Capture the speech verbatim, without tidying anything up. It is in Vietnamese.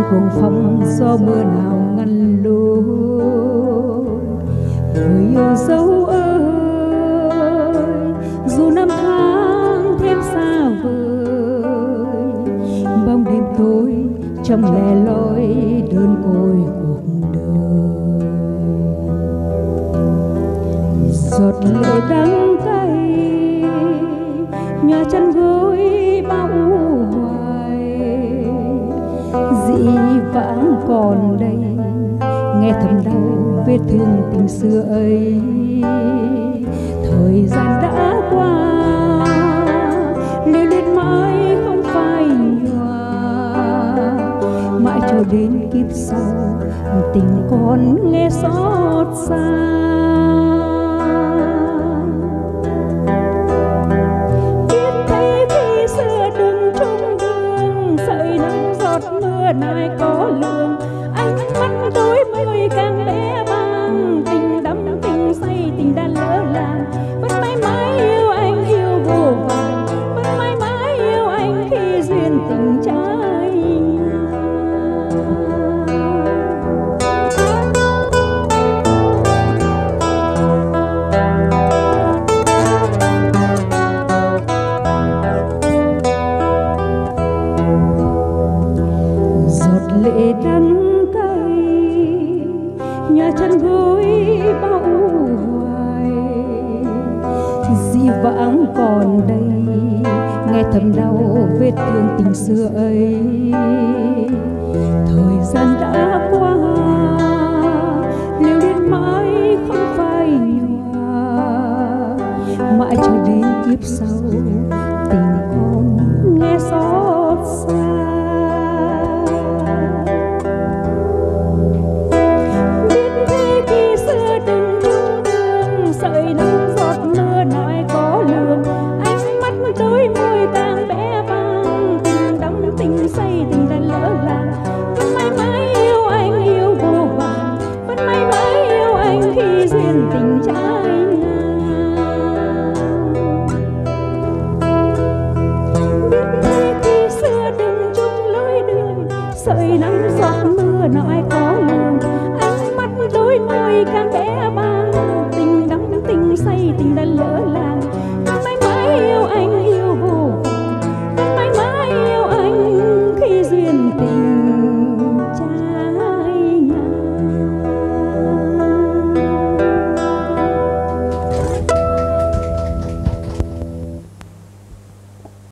cuồng phong do mưa nào ngăn lối. Người yêu dấu ơi, dù năm tháng thêm xa vời, bóng đêm tối trong lẻ loi đơn côi cuộc đời. Giọt lệ đắng cay nhòa chân gối bao u hoài, dĩ vãng còn đây nghe thầm đau vết thương tình xưa ấy. Thời gian đã qua lưu luyến mãi không phai nhòa, mãi cho đến kiếp sau tình còn nghe xót xa. Nay có lường ánh mắt đôi môi càng bé bàng, tình đắm tình say tình đã lỡ làng. Vẫn mãi mãi yêu anh yêu vô vàn, vẫn mãi mãi yêu anh khi duyên tình trái lệ đắng cay nhòa chân gối bao hoài, dĩ vãng còn đây nghe thầm đau vết thương tình xưa ấy. Thời gian đã qua lưu luyến mãi không phai nhòa, mãi cho đến kiếp sau tình còn nghe xót xa. Tình trái biết thế khi xưa đừng chung lối đường, sợi nắng giọt mưa nào ai có lường. Ánh mắt đôi môi càng bé bàng.